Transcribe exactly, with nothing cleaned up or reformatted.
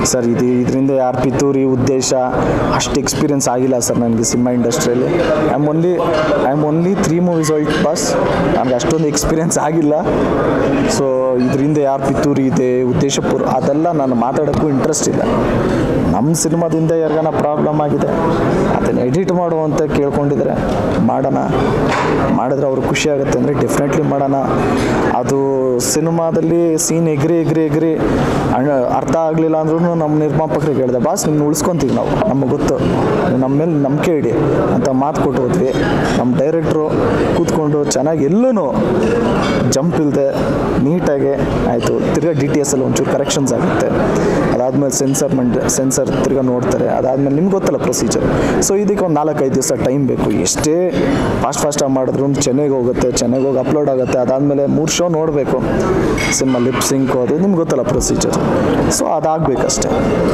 Sir ಇದು ಇದರಿಂದ ಯಾರು ಪಿತೂರಿ ಉದ್ದೇಶ ಅಷ್ಟು ಎಕ್ಸ್ಪೀರಿಯನ್ಸ್ ಆಗಿಲ್ಲ ಸರ್ ನನಗೆ ಸಿನಿಮಾ ಇಂಡಸ್ಟ್ರಿಯಲ್ಲಿ. I am only I am only three movies ಹೋಯ್ತು ಬಸ್, ನನಗೆ ಅಷ್ಟೊಂದು ಎಕ್ಸ್ಪೀರಿಯನ್ಸ್ ಆಗಿಲ್ಲ. ಸೊ ಇದರಿಂದ ಯಾರು ಪಿತೂರಿ ಇದೆ ಉದ್ದೇಶಪೂರ್ವ ಅದೆಲ್ಲ ನಾನು ಮಾತಾಡೋಕ್ಕೂ ಇಂಟ್ರೆಸ್ಟ್ ಇಲ್ಲ. ನಮ್ಮ ಸಿನಿಮಾದಿಂದ ಯಾರಿಗಾನ ಪ್ರಾಬ್ಲಮ್ ಆಗಿದೆ ಅದನ್ನು ಎಡಿಟ್ ಮಾಡುವಂತ ಕೇಳ್ಕೊಂಡಿದ್ರೆ ಮಾಡೋಣ, ಮಾಡಿದ್ರೆ ಅವ್ರಿಗೆ ಖುಷಿ ಆಗುತ್ತೆ ಅಂದರೆ ಡೆಫಿನೆಟ್ಲಿ ಮಾಡೋಣ. ಅದು ಸಿನಿಮಾದಲ್ಲಿ ಸೀನ್ ಎಗ್ರಿ ಎಗ್ರಿ ಎಗ್ರಿ ಅರ್ಥ ಆಗಲಿಲ್ಲ ಅಂದ್ರೂ ನಮ್ಮ ನಿರ್ಮಾಪಕರಿಗೆ ಹೇಳಿದೆ, ಬಾಸ್ ನಿಮ್ಮನ್ನ ಉಳಿಸ್ಕೊತೀವಿ ನಾವು, ನಮಗೆ ಗೊತ್ತು ನಮ್ಮ ಮೇಲೆ ನಂಬಿಕೆ ಇಡಿ ಅಂತ ಮಾತು ಕೊಟ್ಟು ಹೋದ್ವಿ. ನಮ್ಮ ಡೈರೆಕ್ಟ್ರು ಕೂತ್ಕೊಂಡು ಚೆನ್ನಾಗಿ ಎಲ್ಲೂ ಜಂಪ್ ಇಲ್ಲದೆ ನೀಟಾಗಿ ಆಯಿತು. ತಿರ್ಗಾ ಡಿ ಟಿ ಎಸ್ ಅಲ್ಲಿ ಒಂಚೂರು ಕರೆಕ್ಷನ್ಸ್ ಆಗುತ್ತೆ, ಅದಾದಮೇಲೆ ಸೆನ್ಸರ್ ಮಂಡ್ ಸೆನ್ಸರ್ ತಿರ್ಗಾ ನೋಡ್ತಾರೆ, ಅದಾದಮೇಲೆ ನಿಮ್ಗೆ ಗೊತ್ತಲ್ಲ ಪ್ರೊಸೀಜರ್. ಸೊ ಇದಕ್ಕೆ ಒಂದು ನಾಲ್ಕೈದು ದಿವಸ ಟೈಮ್ ಬೇಕು. ಎಷ್ಟೇ ಫಾಸ್ಟ್ ಫಾಸ್ಟಾಗಿ ಮಾಡಿದ್ರು ಚೆನ್ನಾಗಿ ಹೋಗುತ್ತೆ, ಚೆನ್ನಾಗಿ ಹೋಗಿ ಅಪ್ಲೋಡ್ ಆಗುತ್ತೆ. ಅದಾದಮೇಲೆ ಮೂರು ಶೋ ನೋಡಬೇಕು, ಸಿನಿಮಾ ಲಿಪ್ ಸಿಂಕು ಅದು ನಿಮ್ಗೆ ಗೊತ್ತಲ್ಲ ಪ್ರೊಸೀಜರ್. ಸೊ ಅದಾಗಬೇಕಷ್ಟೇ.